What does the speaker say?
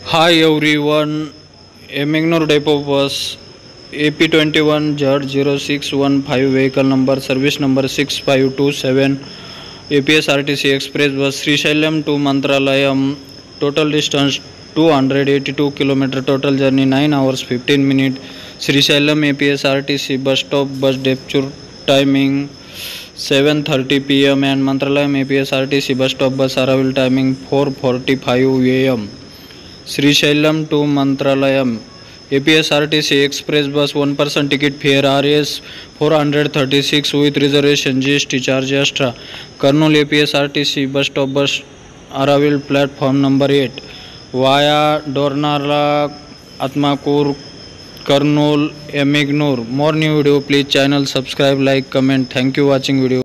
Hi everyone, Emingnur Depot bus AP21 Z0615 vehicle number service number 6527 APSRTC express bus Srisailam to Mantralayam, total distance 282 km, total journey 9 hours 15 minutes. Srisailam APSRTC bus stop bus departure timing 7:30 p.m. and Mantralayam APSRTC bus stop bus arrival timing 4:45 a.m. Srisailam to Mantralayam APSRTC express bus 1 person ticket fare Rs 436 with reservation GST charge extra. Kurnool APSRTC bus stop bus arrival platform number 8 via Dornala, Atmakur, Kurnool, Emingnur. More new video please channel subscribe, like, comment. Thank you watching video.